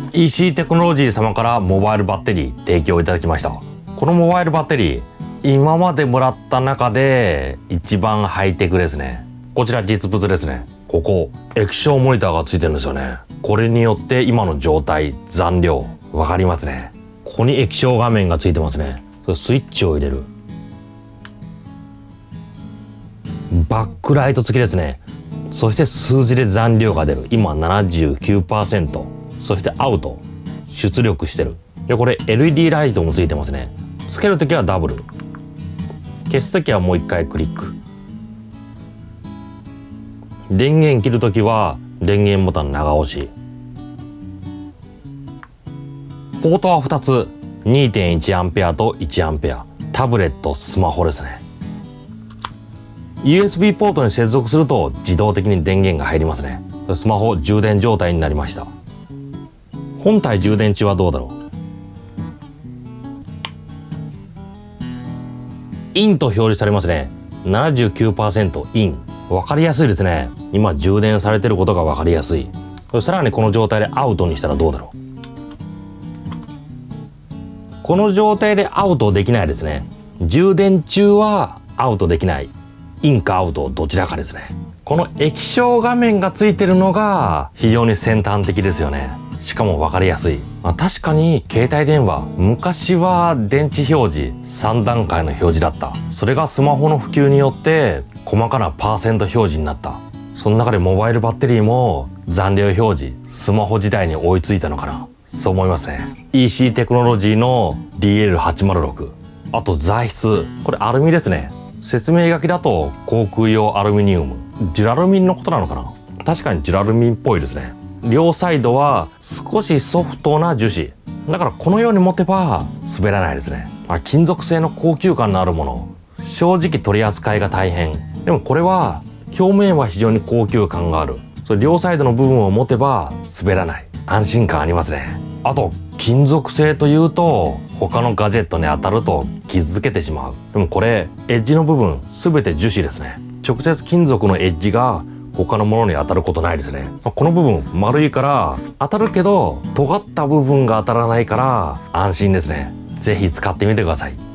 EC テクノロジー様からモバイルバッテリー提供いただきました。このモバイルバッテリー、今までもらった中で一番ハイテクですね。こちら実物ですね。ここ液晶モニターがついてるんですよね。これによって今の状態、残量わかりますね。ここに液晶画面がついてますね。スイッチを入れる。バックライト付きですね。そして数字で残量が出る。今 79%。そしてアウト。出力してる。で、これ LED ライトもついてますね。つけるときはダブル。消すときはもう一回クリック。電源切るときは電源ボタン長押し。ポートは2つ。2.1A と 1A。タブレット、スマホですね。USB ポートに接続すると自動的に電源が入りますね。スマホ充電状態になりました。本体充電中はどうだろう。インと表示されますね。79% イン。わかりやすいですね。今充電されてることがわかりやすい。さらにこの状態でアウトにしたらどうだろう。この状態でアウトできないですね。充電中はアウトできない。インかアウトどちらかですね。この液晶画面がついてるのが非常に先端的ですよね。しかも分かりやすい。確かに携帯電話、昔は電池表示3段階の表示だった。それがスマホの普及によって細かなパーセント表示になった。その中でモバイルバッテリーも残量表示、スマホ時代に追いついたのかな。そう思いますね。EC テクノロジーの DL806。あと材質。これアルミですね。説明書きだと航空用アルミニウム。ジュラルミンのことなのかな。確かにジュラルミンっぽいですね。両サイドは少しソフトな樹脂。だからこのように持てば滑らないですね。金属製の高級感のあるもの。正直取り扱いが大変。でもこれは表面は非常に高級感がある。それ両サイドの部分を持てば滑らない。安心感ありますね。あと金属製というと他のガジェットに当たると傷つけてしまう。でもこれエッジの部分全て樹脂ですね。直接金属のエッジが他のものに当たることないですね。この部分丸いから当たるけど尖った部分が当たらないから安心ですね。ぜひ使ってみてください。